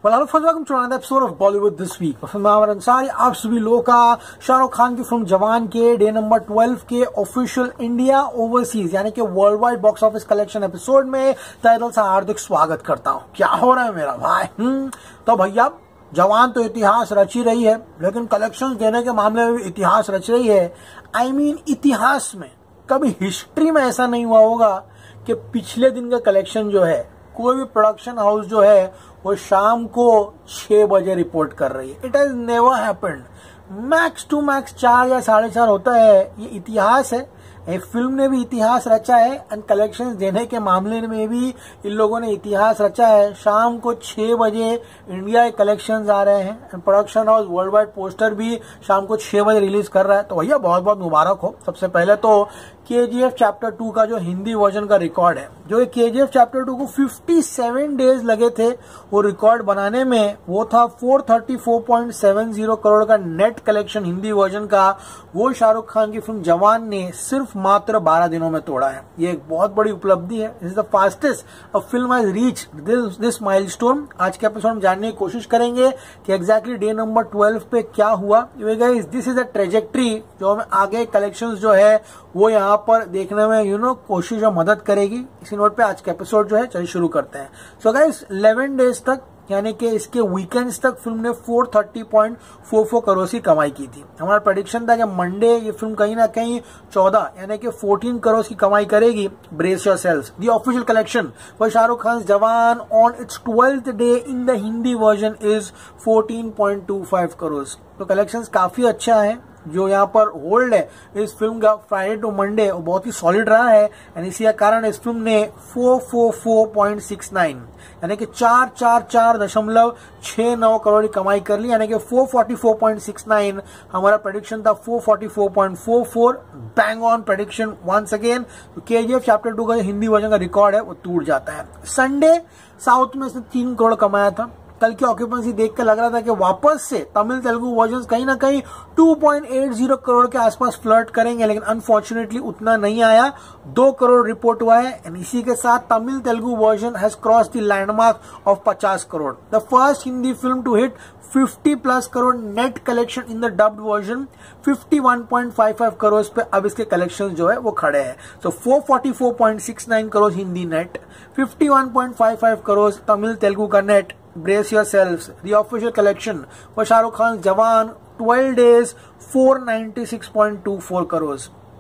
Hello first welcome to another episode of Bollywood this week. मैं अमर अंसारी आप सभी लोगों का शाहरुख खान की फिल्म जवान के डे नंबर 12 के ऑफिशियल इंडिया ओवरसीज यानी कि world wide box office collection episode में तहे दिल से हार्दिक स्वागत करता हूं। क्या हो रहा है मेरा भाई? तो भैया जवान तो इतिहास रच ही रही है, लेकिन कलेक्शन देने के मामले में भी इतिहास रच रही है। आई मीन इतिहास में कभी हिस्ट्री में ऐसा नहीं हुआ होगा कि पिछले दिन का कलेक्शन जो है कोई भी प्रोडक्शन हाउस जो है वो शाम को 6 बजे रिपोर्ट कर रही है। It has never happened. Max to max 4 या 4:30 होता है। ये इतिहास है। फिल्म ने भी इतिहास रचा है एंड कलेक्शंस देने के मामले में भी इन लोगों ने इतिहास रचा है। शाम को 6 बजे इंडिया के कलेक्शंस आ रहे हैं and production house world wide poster भी शाम को 6 बजे रिलीज कर रहा है। तो भैया बहुत बहुत मुबारक हो। सबसे पहले तो KGF चैप्टर 2 का जो हिंदी वर्जन का रिकॉर्ड है, जो KGF चैप्टर 2 को 57 डेज लगे थे वो रिकॉर्ड बनाने में, वो था 434.70 करोड़ का नेट कलेक्शन हिंदी वर्जन का। वो शाहरुख खान की फिल्म जवान ने सिर्फ मात्र 12 दिनों में तोड़ा है। ये एक बहुत बड़ी उपलब्धि है। This is the fastest a film has reach this milestone. आज के एपिसोड में जानने की कोशिश करेंगे कि एग्जैक्टली डे नंबर 12 पे क्या हुआ। दिस इज अ ट्रेजेक्ट्री जो हमें आगे कलेक्शंस जो है वो यहाँ पर देखने में कोशिश और मदद करेगी। इसी नोट पे आज का एपिसोड जो है चलिए शुरू करते हैं। सो गाइस 11 डेज तक यानी कि इसके वीकेंड्स तक फिल्म ने 430.44 करोड़ की कमाई की थी। हमारा प्रेडिक्शन था कि मंडे ये फिल्म कहीं ना कहीं 14 यानी कि 14 करोड़ की कमाई करेगी। Brace yourselves. The official collection for Shahrukh Khan Jawan on its 12th day in the Hindi version is 14.25 crore. तो कलेक्शंस काफी अच्छा है। जो यहाँ पर होल्ड है इस फिल्म का फ्राइडे टू मंडे वो बहुत ही सॉलिड रहा है एंड इसी कारण इस फिल्म ने 444.69 यानी कि 444.69 करोड़ की कमाई कर ली। यानी कि 444.69 हमारा प्रेडिक्शन था 444.44। Bang on prediction once again. KGF chapter 2 का हिंदी वर्जन का रिकॉर्ड है वो टूट जाता है। संडे साउथ में इसने 3 करोड़ कमाया था। कल की ऑक्यूपेंसी देख के लग रहा था कि वापस से तमिल तेलुगु वर्जन कहीं ना कहीं 2.80 करोड़ के आसपास फ्लर्ट करेंगे, लेकिन अनफॉर्चुनेटली उतना नहीं आया। 2 करोड़ रिपोर्ट हुआ है एंड इसी के साथ Tamil Telugu version has cross the landmark of 50 crore. The first Hindi film to hit 50+ crore net collection in the dubbed version. 51.55 crore पे अब इसके कलेक्शन जो है वो खड़े हैं। सो 444.69 करोड़ हिंदी नेट, 51.55 करोड़ तमिल तेलुगु का net. Brace yourselves. The official collection for Shahrukh Khan's Jawan 12 days 496.24 crore.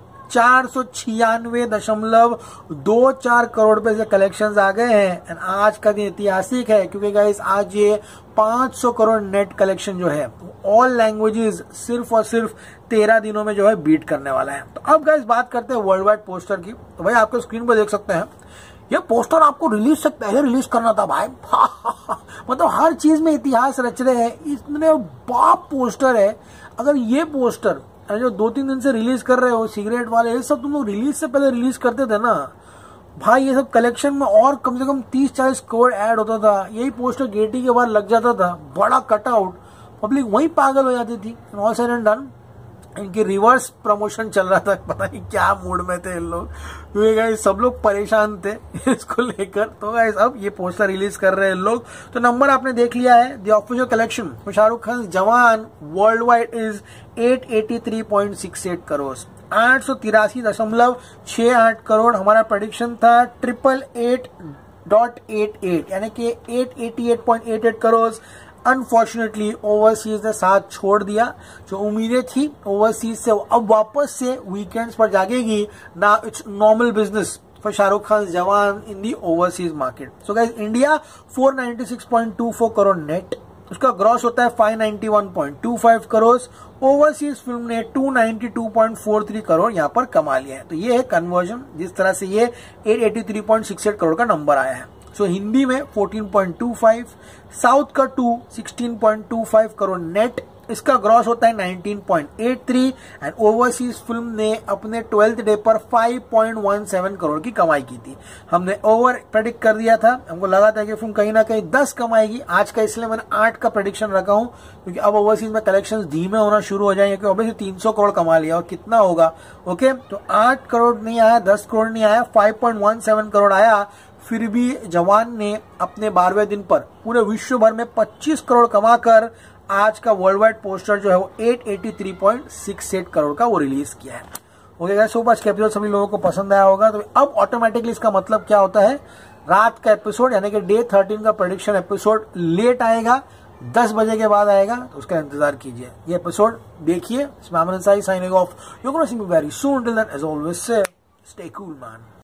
496.24 crore पे से कलेक्शंस आ गए हैं एंड आज का दिन ऐतिहासिक है क्योंकि गाइस आज ये 500 करोड़ नेट कलेक्शन जो है ऑल लैंग्वेजेस सिर्फ और सिर्फ 13 दिनों में जो है बीट करने वाला है। तो अब गाइस बात करते हैं वर्ल्ड वाइड पोस्टर की। तो भाई आपके स्क्रीन पर देख सकते हैं ये पोस्टर आपको रिलीज से पहले रिलीज करना था भाई। मतलब हर चीज में इतिहास रच रहे हैं। इतने बाप पोस्टर है। अगर ये पोस्टर जो 2-3 दिन से रिलीज कर रहे हो सिगरेट वाले, ये सब तुम लोग रिलीज से पहले रिलीज करते थे ना भाई, ये सब कलेक्शन में और कम से कम 30-40 करोड़ ऐड होता था। यही पोस्टर गेटी के बाद लग जाता था, बड़ा कटआउट, पब्लिक वहीं पागल हो जाती थी। ऑल सेड एंड डन इनकी रिवर्स प्रमोशन चल रहा था। पता नहीं क्या मूड में थे इन लोग, क्योंकि गाइस सब लोग परेशान थे इसको लेकर। तो गाइस अब ये पोस्टर रिलीज कर रहे हैं लोग। तो नंबर आपने देख लिया है। The official collection for Shahrukh Khan Jawan world wide is 883.68 crore. 883.68 crore हमारा प्रेडिक्शन था 888.88 यानी कि 888.88 करोड़। अनफॉर्चुनेटली ओवरसीज ने साथ छोड़ दिया। जो उम्मीदें थी ओवरसीज से अब वापस से वीकेंड्स पर जागेगी। ना it's normal business for Shahrukh Khan Jawan in the overseas market. So guys India 496.24 crore net, उसका ग्रॉस होता है 591.25 करोड़। ओवरसीज फिल्म ने 292.43 करोड़ यहाँ पर कमा लिया है। तो ये है कन्वर्जन जिस तरह से ये 883.68 करोड़ का नंबर आया है। सो हिंदी में 14.25, साउथ का 16.25 करोड़ नेट, इसका ग्रॉस होता है 19.83 एंड ओवरसीज फिल्म ने अपने 12th डे पर 5.17 करोड़ की कमाई की थी। हमने ओवर प्रेडिक्ट कर दिया था। हमको लगा था कि फिल्म कहीं ना कहीं 10 कमाएगी आज का, इसलिए मैंने 8 का प्रेडिक्शन रखा हूं क्योंकि अब ओवरसीज में कलेक्शंस धीमे होना शुरू हो जाएंगे क्योंकि ऑब्वियसली 300 करोड़ कमा लिया और कितना होगा। ओके, तो 8 करोड़ नहीं आया, 10 करोड़ नहीं आया, 5.17 करोड़ आया। फिर भी जवान ने अपने 12वें दिन पर पूरे विश्व भर में 25 करोड़ कमाकर आज का वर्ल्ड वाइड पोस्टर जो है वो 883.68 करोड़ का वो रिलीज किया है। ओके गाइस, आज का एपिसोड सभी लोगों को पसंद आया होगा। तो अब ऑटोमेटिकली इसका मतलब क्या होता है, रात का एपिसोड यानी कि डे 13 का प्रेडिक्शन एपिसोड लेट आएगा, 10 बजे के बाद आएगा, तो उसका इंतजार कीजिए। ये एपिसोड देखिए। Signing off, you gonna see me very soon. Till then as always say stay cool man.